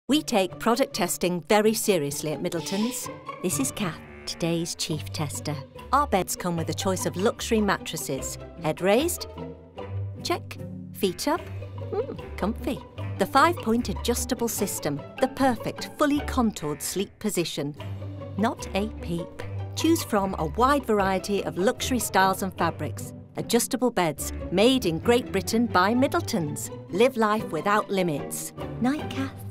We take product testing very seriously at Middletons. This is Cath, today's chief tester. Our beds come with a choice of luxury mattresses. Head raised? Check. Feet up? Comfy. The 5-point adjustable system, the perfect, fully contoured sleep position. Not a peep. Choose from a wide variety of luxury styles and fabrics. Adjustable beds, made in Great Britain by Middletons. Live life without limits. Night, Cath.